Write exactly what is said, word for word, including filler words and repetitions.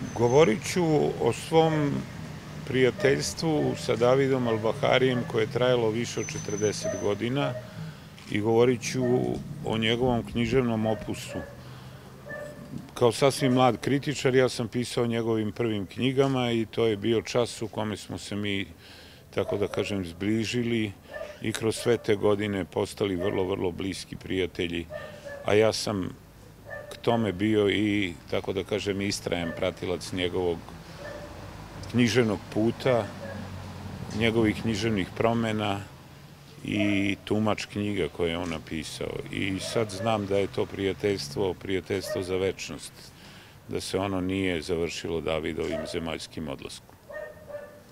Govorit ću o svom prijateljstvu sa Davidom Albaharijem koje je trajalo više od četrdeset godina i govorit ću o njegovom književnom opusu. Kao sasvim mlad kritičar ja sam pisao o njegovim prvim knjigama i to je bio čas u kome smo se mi, tako da kažem, zbližili i kroz sve te godine postali vrlo, vrlo bliski prijatelji, a ja sam k tome bio i, tako da kažem, istrajan pratilac njegovog književnog puta, njegovih književnih promena i tumač knjiga koje je on napisao. I sad znam da je to prijateljstvo, prijateljstvo za večnost, da se ono nije završilo Davidovim zemaljskim odlaskom.